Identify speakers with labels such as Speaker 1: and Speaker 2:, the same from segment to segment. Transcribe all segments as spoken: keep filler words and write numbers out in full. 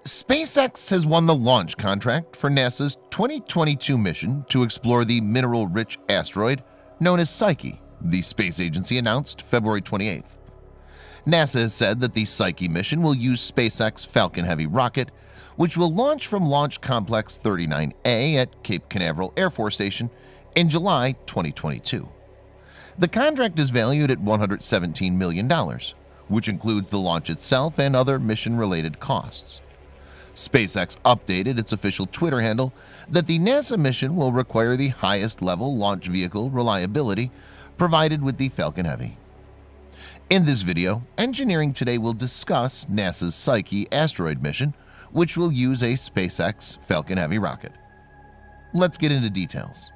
Speaker 1: SpaceX has won the launch contract for NASA's twenty twenty-two mission to explore the mineral-rich asteroid known as Psyche, the space agency announced February twenty-eighth. NASA has said that the Psyche mission will use Spacex Falcon Heavy rocket, which will launch from Launch Complex thirty-nine A at Cape Canaveral Air Force Station in July twenty twenty-two. The contract is valued at one hundred seventeen million dollars, which includes the launch itself and other mission-related costs. SpaceX updated its official Twitter handle that the NASA mission will require the highest level launch vehicle reliability provided with the Falcon Heavy. In this video, Engineering Today will discuss NASA's Psyche asteroid mission, which will use a SpaceX Falcon Heavy rocket. Let's get into details.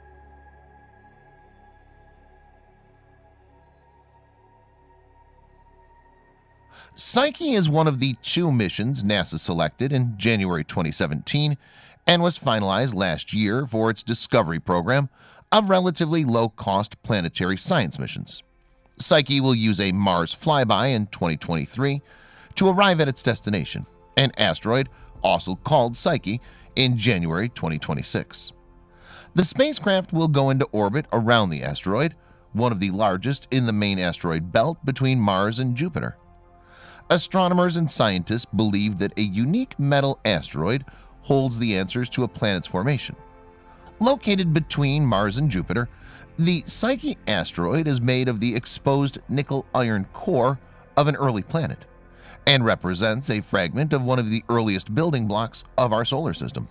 Speaker 1: Psyche is one of the two missions NASA selected in January twenty seventeen and was finalized last year for its Discovery program of relatively low-cost planetary science missions. Psyche will use a Mars flyby in twenty twenty-three to arrive at its destination, an asteroid also called Psyche, in January twenty twenty-six. The spacecraft will go into orbit around the asteroid, one of the largest in the main asteroid belt between Mars and Jupiter. Astronomers and scientists believe that a unique metal asteroid holds the answers to a planet's formation. Located between Mars and Jupiter, the Psyche asteroid is made of the exposed nickel-iron core of an early planet and represents a fragment of one of the earliest building blocks of our solar system.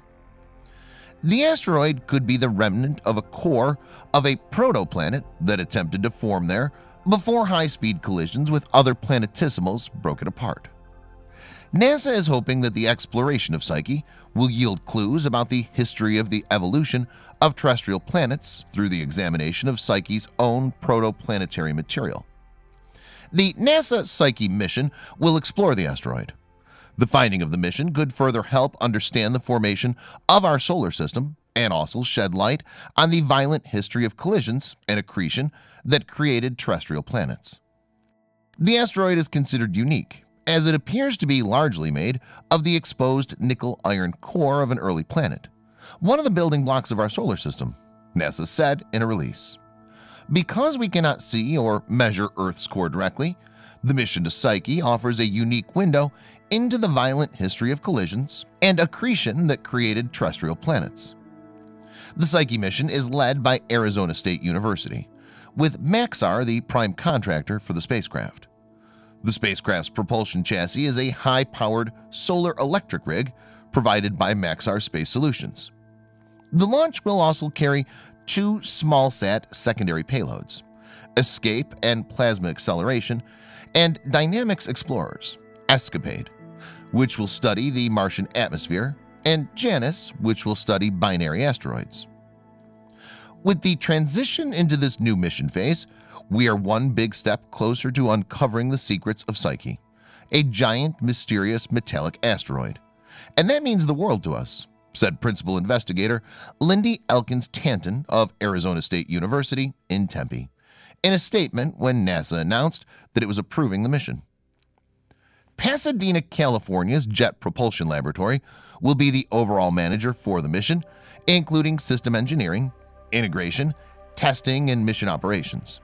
Speaker 1: The asteroid could be the remnant of a core of a protoplanet that attempted to form there before high-speed collisions with other planetesimals broke it apart. NASA is hoping that the exploration of Psyche will yield clues about the history of the evolution of terrestrial planets through the examination of Psyche's own protoplanetary material. The NASA Psyche mission will explore the asteroid. The finding of the mission could further help understand the formation of our solar system and also shed light on the violent history of collisions and accretion that created terrestrial planets. The asteroid is considered unique, as it appears to be largely made of the exposed nickel-iron core of an early planet, one of the building blocks of our solar system, NASA said in a release. Because we cannot see or measure Earth's core directly, the mission to Psyche offers a unique window into the violent history of collisions and accretion that created terrestrial planets. The Psyche mission is led by Arizona State University, with Maxar the prime contractor for the spacecraft. The spacecraft's propulsion chassis is a high-powered solar electric rig provided by Maxar Space Solutions. The launch will also carry two small-sat secondary payloads, Escape and Plasma Acceleration, and Dynamics Explorers, Escapade, which will study the Martian atmosphere, and Janus, which will study binary asteroids. With the transition into this new mission phase, we are one big step closer to uncovering the secrets of Psyche, a giant, mysterious metallic asteroid. And that means the world to us, said Principal Investigator Lindy Elkins-Tanton of Arizona State University in Tempe, in a statement when NASA announced that it was approving the mission. Pasadena, California's Jet Propulsion Laboratory will be the overall manager for the mission, including system engineering, integration, testing, and mission operations.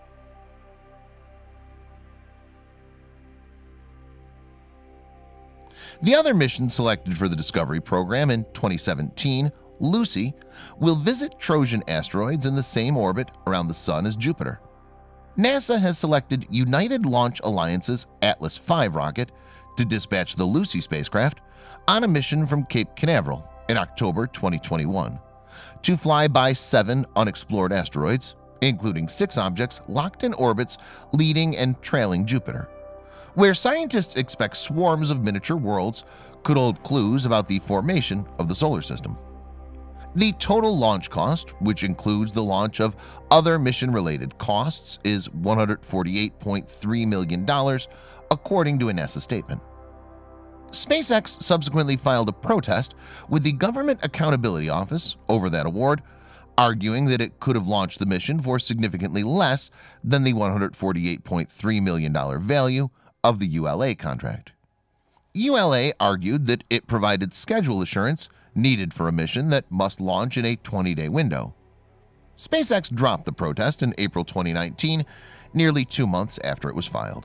Speaker 1: The other mission selected for the Discovery program in twenty seventeen, Lucy, will visit Trojan asteroids in the same orbit around the Sun as Jupiter. NASA has selected United Launch Alliance's Atlas five rocket to dispatch the Lucy spacecraft on a mission from Cape Canaveral in October twenty twenty-one to fly by seven unexplored asteroids, including six objects locked in orbits leading and trailing Jupiter, where scientists expect swarms of miniature worlds could hold clues about the formation of the solar system. The total launch cost, which includes the launch of other mission-related costs, is one hundred forty-eight point three million dollars, according to a NASA statement. SpaceX subsequently filed a protest with the Government Accountability Office over that award, arguing that it could have launched the mission for significantly less than the one hundred forty-eight point three million dollars value of the U L A contract. U L A argued that it provided schedule assurance needed for a mission that must launch in a twenty-day window. SpaceX dropped the protest in April twenty nineteen, nearly two months after it was filed.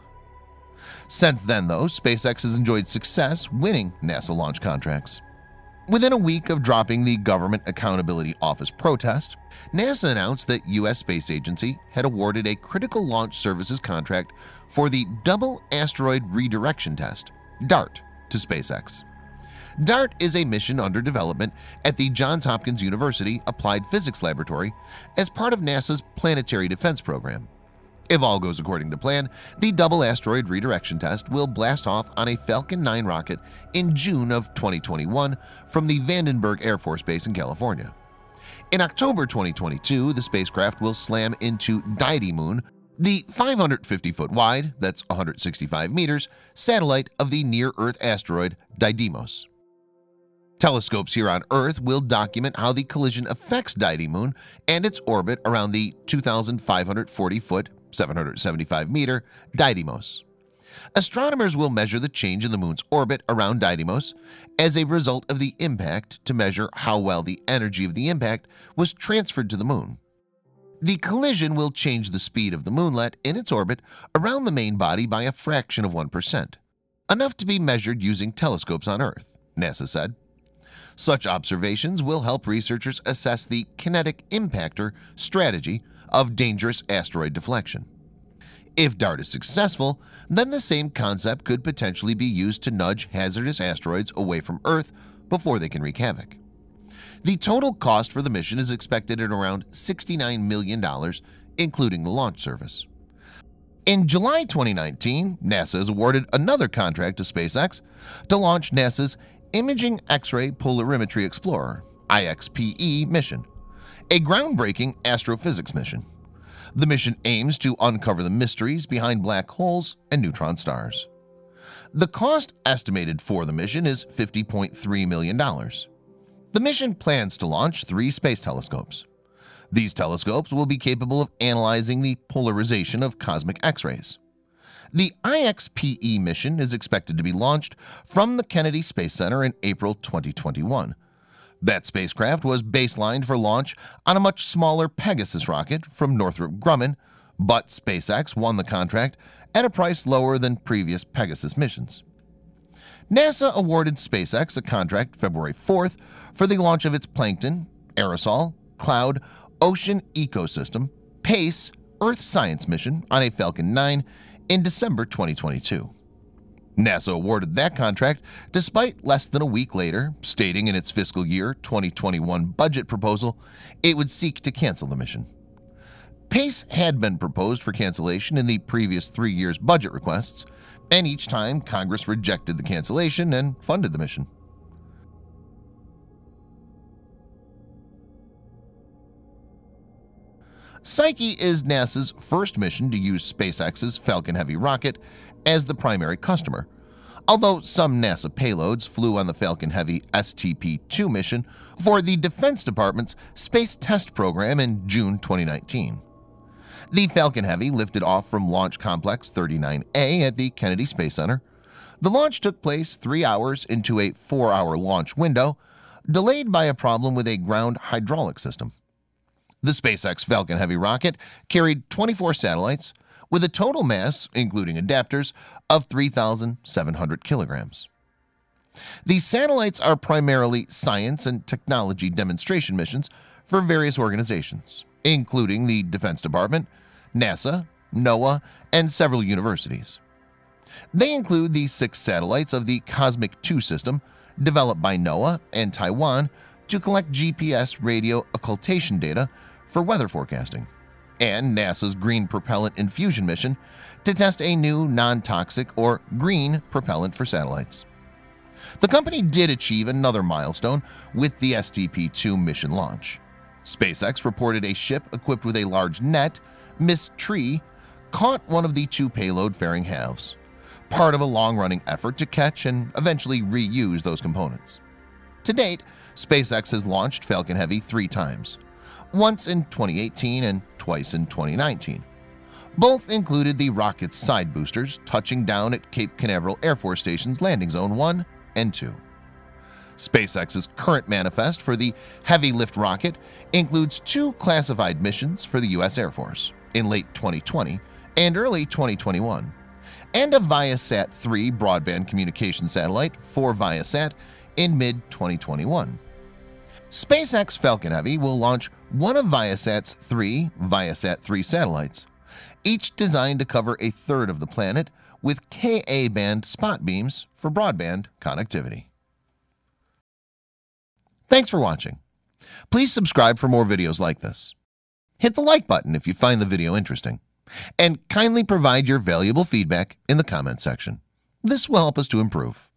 Speaker 1: Since then, though, SpaceX has enjoyed success winning NASA launch contracts. Within a week of dropping the Government Accountability Office protest, NASA announced that U S Space Agency had awarded a Critical Launch Services contract for the Double Asteroid Redirection Test (DART) to SpaceX. DART is a mission under development at the Johns Hopkins University Applied Physics Laboratory as part of NASA's Planetary Defense Program. If all goes according to plan, the Double Asteroid Redirection Test will blast off on a Falcon nine rocket in June of twenty twenty-one from the Vandenberg Air Force Base in California. In October twenty twenty-two, the spacecraft will slam into Didymoon, the five hundred fifty foot wide, that's one hundred sixty-five meters, satellite of the near-Earth asteroid Didymos. Telescopes here on Earth will document how the collision affects Didymoon and its orbit around the two thousand five hundred forty foot, seven hundred seventy-five meter Didymos. Astronomers will measure the change in the Moon's orbit around Didymos as a result of the impact to measure how well the energy of the impact was transferred to the Moon. The collision will change the speed of the moonlet in its orbit around the main body by a fraction of one percent, enough to be measured using telescopes on Earth, NASA said. Such observations will help researchers assess the kinetic impactor strategy of dangerous asteroid deflection. If DART is successful, then the same concept could potentially be used to nudge hazardous asteroids away from Earth before they can wreak havoc. The total cost for the mission is expected at around sixty-nine million dollars, including the launch service. In July twenty nineteen, NASA has awarded another contract to SpaceX to launch NASA's Imaging X-ray Polarimetry Explorer (I X P E) mission, a groundbreaking astrophysics mission. The mission aims to uncover the mysteries behind black holes and neutron stars. The cost estimated for the mission is fifty point three million dollars. The mission plans to launch three space telescopes. These telescopes will be capable of analyzing the polarization of cosmic X-rays. The I X P E mission is expected to be launched from the Kennedy Space Center in April twenty twenty-one. That spacecraft was baselined for launch on a much smaller Pegasus rocket from Northrop Grumman, but SpaceX won the contract at a price lower than previous Pegasus missions. NASA awarded SpaceX a contract February fourth for the launch of its Plankton, Aerosol, Cloud, Ocean Ecosystem, PACE, Earth Science mission on a Falcon nine in December twenty twenty-two. NASA awarded that contract despite less than a week later stating in its fiscal year twenty twenty-one budget proposal it would seek to cancel the mission. PACE had been proposed for cancellation in the previous three years' budget requests, and each time Congress rejected the cancellation and funded the mission. Psyche is NASA's first mission to use SpaceX's Falcon Heavy rocket as the primary customer, although some NASA payloads flew on the Falcon Heavy S T P two mission for the Defense Department's Space Test Program in June twenty nineteen. The Falcon Heavy lifted off from Launch Complex thirty-nine A at the Kennedy Space Center. The launch took place three hours into a four-hour launch window, delayed by a problem with a ground hydraulic system. The SpaceX Falcon Heavy rocket carried twenty-four satellites with a total mass, including adapters, of three thousand seven hundred kilograms. These satellites are primarily science and technology demonstration missions for various organizations, including the Defense Department, NASA, NOAA, and several universities. They include the six satellites of the Cosmic two system developed by NOAA and Taiwan to collect G P S radio occultation data for weather forecasting, and NASA's Green Propellant Infusion mission to test a new non-toxic or green propellant for satellites. The company did achieve another milestone with the S T P two mission launch. SpaceX reported a ship equipped with a large net, Miss Tree, caught one of the two payload-faring halves, part of a long-running effort to catch and eventually reuse those components. To date, SpaceX has launched Falcon Heavy three times, once in twenty eighteen and twice in twenty nineteen. Both included the rocket's side boosters touching down at Cape Canaveral Air Force Station's Landing Zone one and two. SpaceX's current manifest for the heavy lift rocket includes two classified missions for the U S Air Force in late twenty twenty and early twenty twenty-one, and a Viasat three broadband communication satellite for Viasat in mid twenty twenty-one. Spacex Falcon Heavy will launch one of Viasat's three Viasat three satellites, each designed to cover a third of the planet with Ka band spot beams for broadband connectivity. Thanks for watching. Please subscribe for more videos like this. Hit the like button if you find the video interesting, and kindly provide your valuable feedback in the comment section. This will help us to improve.